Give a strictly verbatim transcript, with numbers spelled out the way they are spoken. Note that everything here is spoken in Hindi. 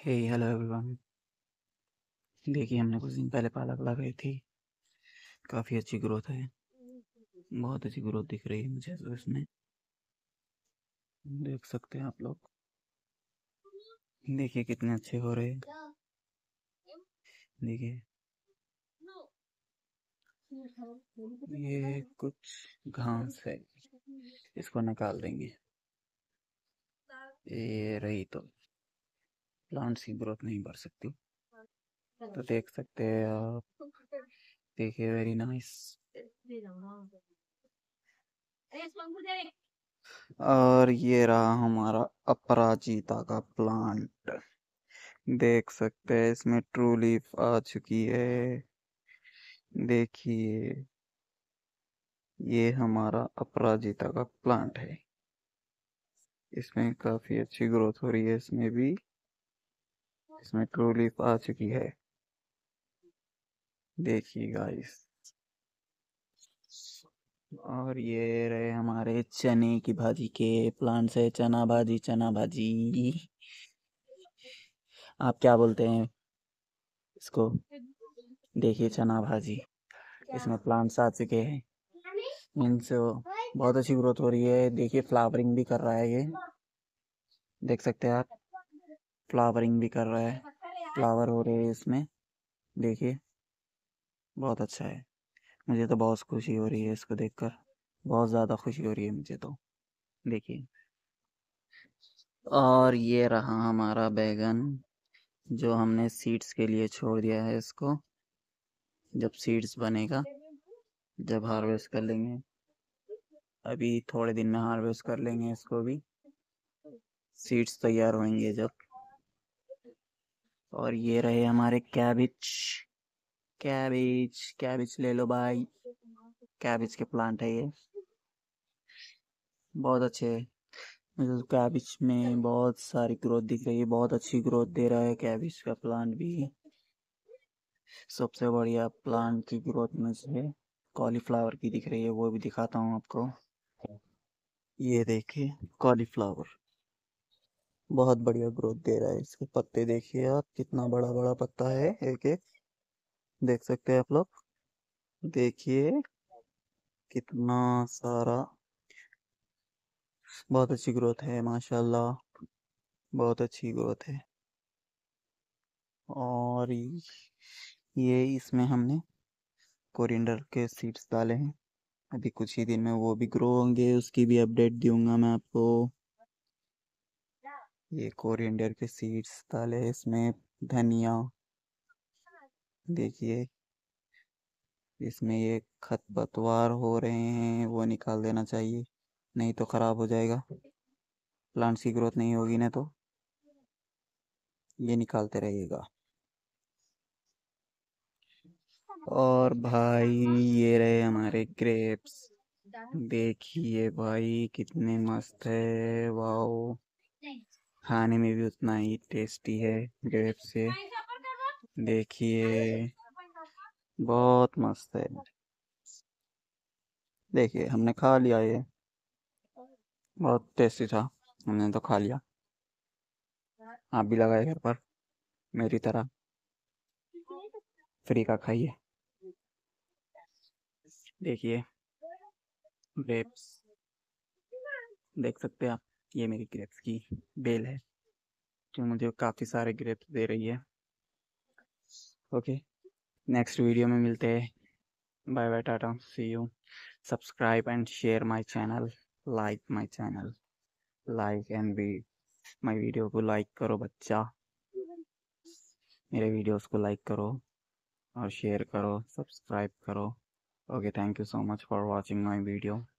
हे हेलो एवरीवन। देखिए हमने कुछ दिन पहले पालक लगाई थी। काफ़ी अच्छी ग्रोथ है, बहुत अच्छी ग्रोथ दिख रही है मुझे तो इसमें। देख सकते हैं आप लोग, देखिए कितने अच्छे हो रहे हैं। देखिए ये कुछ घास है, इसको निकाल देंगे। ये रही तो प्लांट्स की ग्रोथ नहीं बढ़ सकती, तो देख सकते हैं आप। देखिए वेरी नाइस। और ये रहा हमारा अपराजिता का प्लांट। देख सकते हैं इसमें ट्रू लीफ आ चुकी है। देखिए ये हमारा अपराजिता का प्लांट है, इसमें काफी अच्छी ग्रोथ हो रही है। इसमें भी इसमें ट्रू लीफ आ चुकी है। देखिए गाइस, और ये रहे हमारे चने की भाजी के प्लांट्स है। चना भाजी, चना भाजी आप क्या बोलते हैं इसको? देखिए चना भाजी, इसमें प्लांट्स आ चुके हैं। मीन्स बहुत अच्छी ग्रोथ हो रही है। देखिए फ्लावरिंग भी कर रहा है ये, देख सकते हैं आप। फ्लावरिंग भी कर रहा है, फ्लावर हो रहे हैं इसमें। देखिए बहुत अच्छा है। मुझे तो बहुत खुशी हो रही है इसको देखकर, बहुत ज़्यादा खुशी हो रही है मुझे तो। देखिए, और ये रहा हमारा बैगन, जो हमने सीड्स के लिए छोड़ दिया है इसको। जब सीड्स बनेगा, जब हार्वेस्ट कर लेंगे, अभी थोड़े दिन में हार्वेस्ट कर लेंगे इसको भी, सीड्स तैयार होंगे जब। और ये रहे हमारे कैबिज। कैबिज कैबिज ले लो भाई, कैबिज के प्लांट है ये, बहुत अच्छे है। मुझे तो कैबिज में बहुत सारी ग्रोथ दिख रही है, बहुत अच्छी ग्रोथ दे रहा है कैबिज का प्लांट भी। सबसे बढ़िया प्लांट की ग्रोथ में से कॉलीफ्लावर की दिख रही है, वो भी दिखाता हूँ आपको। ये देखिए कॉलीफ्लावर बहुत बढ़िया ग्रोथ दे रहा है। इसके पत्ते देखिए आप, कितना बड़ा बड़ा पत्ता है, एक एक देख सकते हैं आप लोग। देखिए कितना सारा, बहुत अच्छी ग्रोथ है माशाल्लाह, बहुत अच्छी ग्रोथ है। और ये इसमें हमने कोरिएंडर के सीड्स डाले हैं, अभी कुछ ही दिन में वो भी ग्रो होंगे, उसकी भी अपडेट दूंगा मैं आपको। ये कोरिएंडर के सीड्स डाले हैं इसमें, धनिया देखिए। इसमें ये खरपतवार हो रहे हैं, वो निकाल देना चाहिए, नहीं तो खराब हो जाएगा, प्लांट्स की ग्रोथ नहीं होगी ना, तो ये निकालते रहिएगा। और भाई ये रहे हमारे ग्रेप्स, देखिए भाई कितने मस्त है, वाओ। खाने में भी उतना ही टेस्टी है ग्रेप्स से। देखिए बहुत मस्त है। देखिए हमने खा लिया, ये बहुत टेस्टी था, हमने तो खा लिया। आप भी लगाए घर पर मेरी तरह, फ्री का खाइए। देखिए ग्रेप्स, देख सकते हैं आप, ये मेरी ग्रेप्स की बेल है, जो मुझे काफ़ी सारे ग्रेप्स दे रही है। ओके, नेक्स्ट वीडियो में मिलते हैं। Bye bye, tata, see you. Subscribe and share my channel, like my channel, like and भी माय वीडियो को लाइक करो बच्चा, मेरे वीडियोस को लाइक करो और शेयर करो, सब्सक्राइब करो। Okay, thank you so much for watching my video.